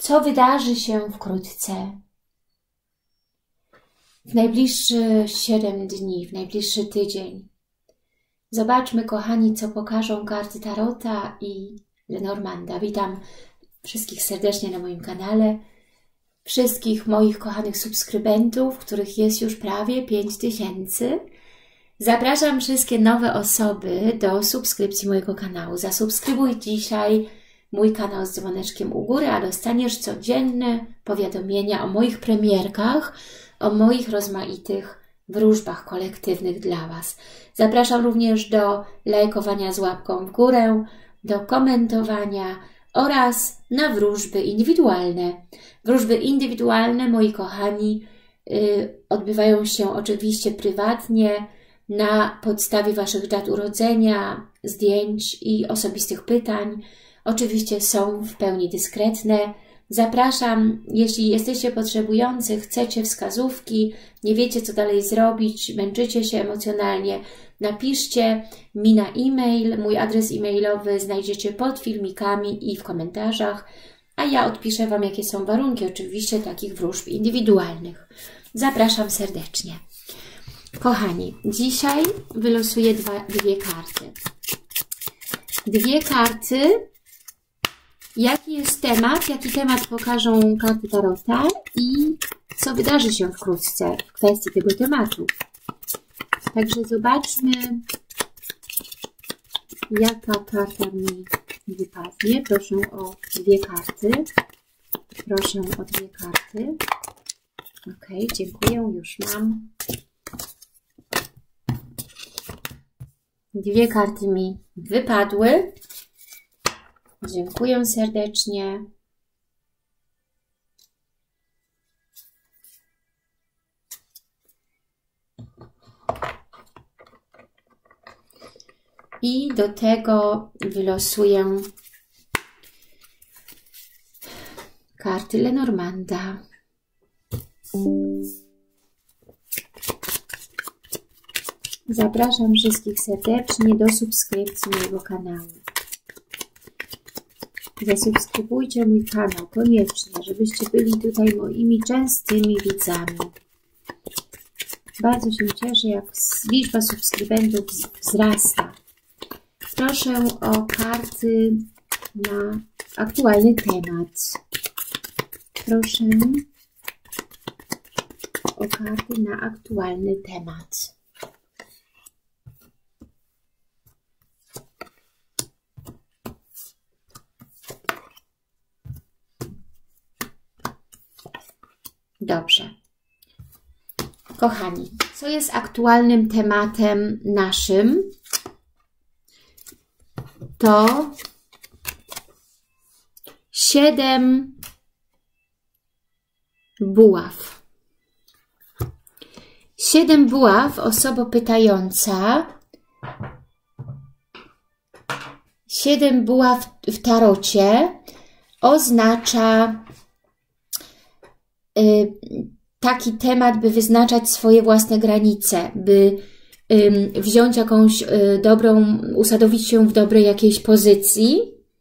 co wydarzy się wkrótce. W najbliższe 7 dni, w najbliższy tydzień. Zobaczmy, kochani, co pokażą karty Tarota i Lenormanda. Witam wszystkich serdecznie na moim kanale. Wszystkich moich kochanych subskrybentów, których jest już prawie 5000. Zapraszam wszystkie nowe osoby do subskrypcji mojego kanału. Zasubskrybuj dzisiaj mój kanał z dzwoneczkiem u góry, a dostaniesz codzienne powiadomienia o moich premierkach, o moich rozmaitych wróżbach kolektywnych dla Was. Zapraszam również do lajkowania z łapką w górę, do komentowania oraz na wróżby indywidualne. Wróżby indywidualne, moi kochani, odbywają się oczywiście prywatnie, na podstawie Waszych dat urodzenia, zdjęć i osobistych pytań. Oczywiście są w pełni dyskretne. Zapraszam, jeśli jesteście potrzebujący, chcecie wskazówki, nie wiecie, co dalej zrobić, męczycie się emocjonalnie, napiszcie mi na e-mail. Mój adres e-mailowy znajdziecie pod filmikami i w komentarzach, a ja odpiszę Wam, jakie są warunki oczywiście takich wróżb indywidualnych. Zapraszam serdecznie. Kochani, dzisiaj wylosuję dwie karty. Dwie karty. Jaki jest temat? Jaki temat pokażą karty Tarota i co wydarzy się wkrótce w kwestii tego tematu. Także zobaczmy, jaka karta mi wypadnie. Proszę o dwie karty. Proszę o dwie karty. Ok, dziękuję, już mam. Dwie karty mi wypadły. Dziękuję serdecznie. I do tego wylosuję karty Lenormanda. Zapraszam wszystkich serdecznie do subskrypcji mojego kanału. Zasubskrybujcie mój kanał koniecznie, żebyście byli tutaj moimi częstymi widzami. Bardzo się cieszę, jak liczba subskrybentów wzrasta. Proszę o karty na aktualny temat. Proszę o karty na aktualny temat. Dobrze. Kochani, co jest aktualnym tematem naszym? To 7 buław. 7 buław, osoba pytająca. 7 buław w tarocie oznacza taki temat, by wyznaczać swoje własne granice, by wziąć jakąś dobrą, usadowić się w dobrej jakiejś pozycji,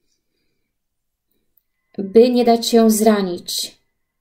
by nie dać się zranić.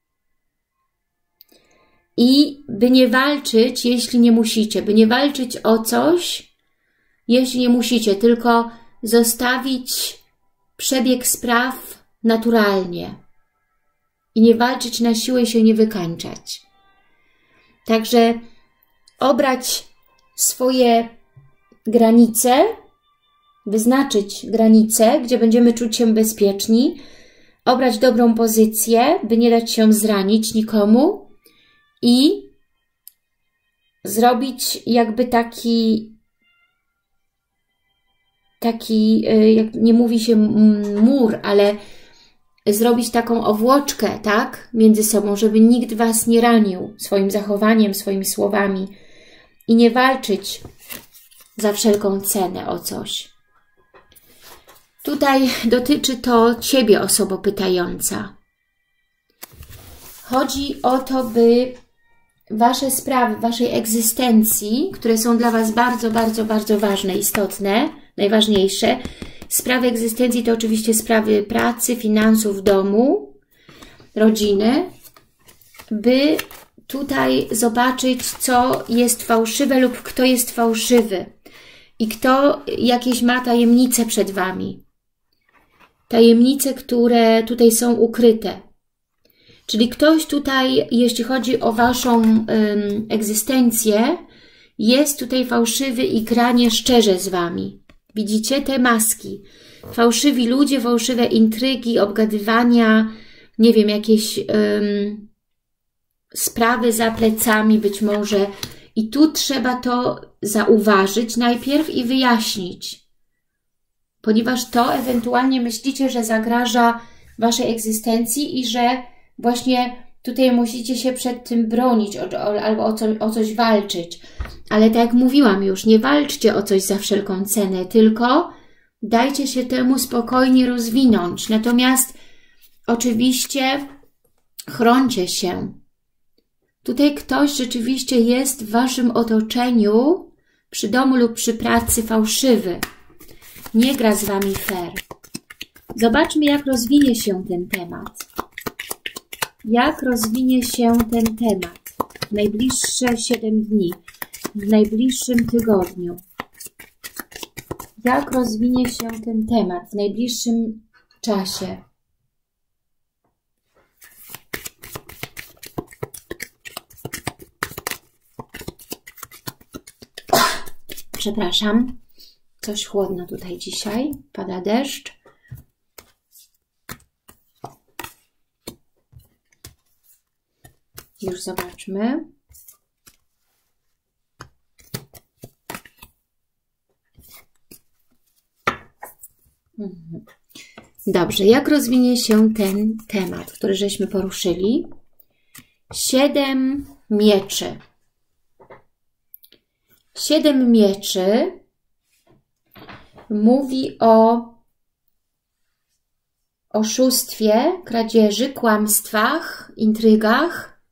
I by nie walczyć, jeśli nie musicie, by nie walczyć o coś, jeśli nie musicie, tylko zostawić przebieg spraw naturalnie. I nie walczyć na siłę i się nie wykańczać. Także obrać swoje granice, wyznaczyć granice, gdzie będziemy czuć się bezpieczni, obrać dobrą pozycję, by nie dać się zranić nikomu i zrobić jakby taki, jak nie mówi się mur, ale zrobić taką owłoczkę, tak, między sobą, żeby nikt Was nie ranił swoim zachowaniem, swoimi słowami i nie walczyć za wszelką cenę o coś. Tutaj dotyczy to Ciebie, osobo pytająca. Chodzi o to, by Wasze sprawy, Waszej egzystencji, które są dla Was bardzo, bardzo, bardzo ważne, istotne, najważniejsze. Sprawy egzystencji to oczywiście sprawy pracy, finansów, domu, rodziny, by tutaj zobaczyć, co jest fałszywe lub kto jest fałszywy i kto jakieś ma tajemnice przed Wami. Tajemnice, które tutaj są ukryte. Czyli ktoś tutaj, jeśli chodzi o Waszą egzystencję, jest tutaj fałszywy i gra nieszczerze z Wami. Widzicie te maski? Fałszywi ludzie, fałszywe intrygi, obgadywania, nie wiem, jakieś sprawy za plecami być może. I tu trzeba to zauważyć najpierw i wyjaśnić. Ponieważ to ewentualnie myślicie, że zagraża Waszej egzystencji i że właśnie tutaj musicie się przed tym bronić albo o coś walczyć. Ale tak jak mówiłam już, nie walczcie o coś za wszelką cenę, tylko dajcie się temu spokojnie rozwinąć. Natomiast oczywiście chrońcie się. Tutaj ktoś rzeczywiście jest w Waszym otoczeniu, przy domu lub przy pracy fałszywy. Nie gra z Wami fair. Zobaczmy, jak rozwinie się ten temat. Jak rozwinie się ten temat w najbliższe 7 dni, w najbliższym tygodniu. Jak rozwinie się ten temat w najbliższym czasie. Przepraszam, coś chłodno tutaj dzisiaj, pada deszcz. Już zobaczmy. Dobrze, jak rozwinie się ten temat, który żeśmy poruszyli? 7 mieczy. 7 mieczy mówi o oszustwie, kradzieży, kłamstwach, intrygach.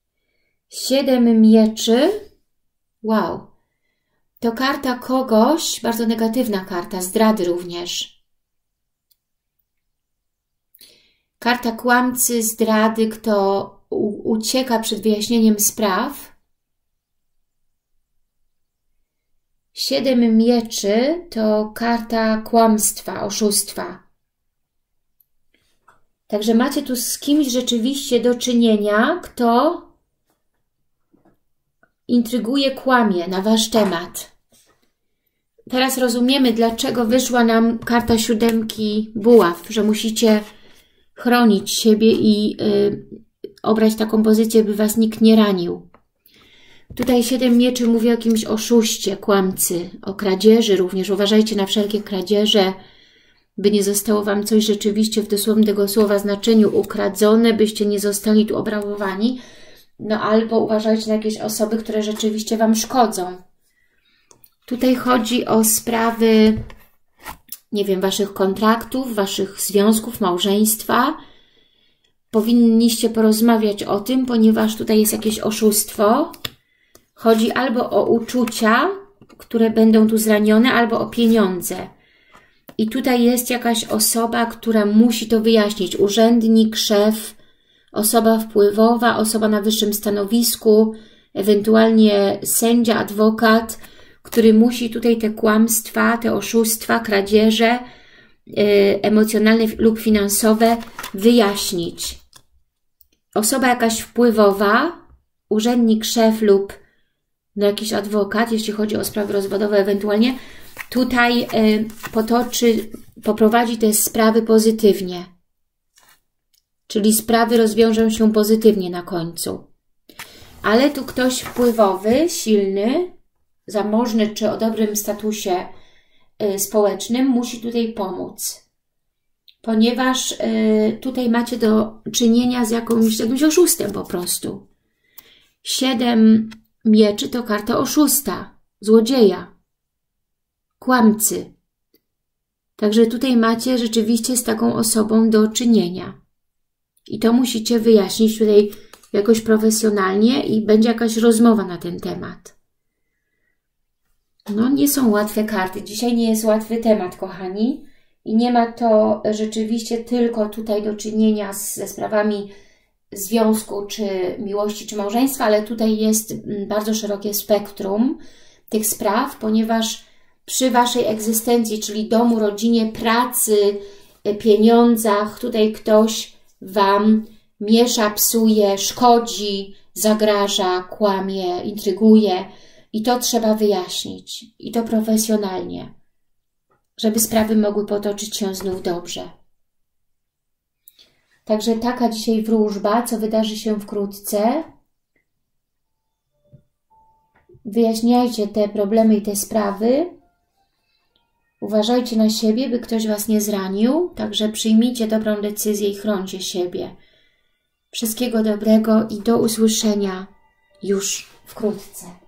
7 mieczy, wow, to karta kogoś, bardzo negatywna karta, zdrady również. Karta kłamcy, zdrady, kto ucieka przed wyjaśnieniem spraw. 7 mieczy to karta kłamstwa, oszustwa. Także macie tu z kimś rzeczywiście do czynienia, kto intryguje, kłamie na Wasz temat. Teraz rozumiemy, dlaczego wyszła nam karta 7 buław, że musicie chronić siebie i obrać taką pozycję, by Was nikt nie ranił. Tutaj 7 mieczy mówi o jakimś oszuście, kłamcy, o kradzieży również. Uważajcie na wszelkie kradzieże, by nie zostało Wam coś rzeczywiście w dosłownym tego słowa znaczeniu ukradzone, byście nie zostali tu obrabowani. No albo uważajcie na jakieś osoby, które rzeczywiście Wam szkodzą. Tutaj chodzi o sprawy, nie wiem, Waszych kontraktów, Waszych związków, małżeństwa. Powinniście porozmawiać o tym, ponieważ tutaj jest jakieś oszustwo. Chodzi albo o uczucia, które będą tu zranione, albo o pieniądze. I tutaj jest jakaś osoba, która musi to wyjaśnić. Urzędnik, szef, osoba wpływowa, osoba na wyższym stanowisku, ewentualnie sędzia, adwokat, który musi tutaj te kłamstwa, te oszustwa, kradzieże emocjonalne lub finansowe wyjaśnić. Osoba jakaś wpływowa, urzędnik, szef lub no jakiś adwokat, jeśli chodzi o sprawy rozwodowe ewentualnie, tutaj poprowadzi te sprawy pozytywnie. Czyli sprawy rozwiążą się pozytywnie na końcu. Ale tu ktoś wpływowy, silny, zamożny czy o dobrym statusie społecznym musi tutaj pomóc. Ponieważ tutaj macie do czynienia z jakimś oszustem po prostu. 7 mieczy to karta oszusta, złodzieja, kłamcy. Także tutaj macie rzeczywiście z taką osobą do czynienia. I to musicie wyjaśnić tutaj jakoś profesjonalnie i będzie jakaś rozmowa na ten temat. No nie są łatwe karty. Dzisiaj nie jest łatwy temat, kochani. I nie ma to rzeczywiście tylko tutaj do czynienia ze sprawami związku, czy miłości, czy małżeństwa, ale tutaj jest bardzo szerokie spektrum tych spraw, ponieważ przy Waszej egzystencji, czyli domu, rodzinie, pracy, pieniądzach, tutaj ktoś Wam miesza, psuje, szkodzi, zagraża, kłamie, intryguje i to trzeba wyjaśnić i to profesjonalnie, żeby sprawy mogły potoczyć się znów dobrze. Także taka dzisiaj wróżba, co wydarzy się wkrótce. Wyjaśniajcie te problemy i te sprawy. Uważajcie na siebie, by ktoś Was nie zranił. Także przyjmijcie dobrą decyzję i chrońcie siebie. Wszystkiego dobrego i do usłyszenia już wkrótce.